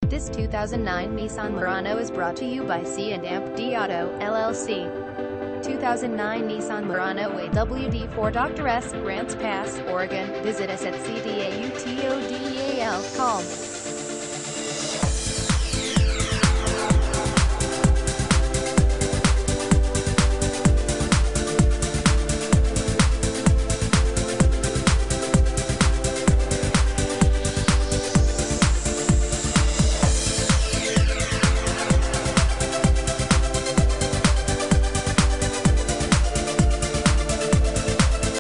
This 2009 Nissan Murano is brought to you by C&AWD Auto, LLC. 2009 Nissan Murano AWD for Dr. S. Grants Pass, Oregon. Visit us at cdautodal.com.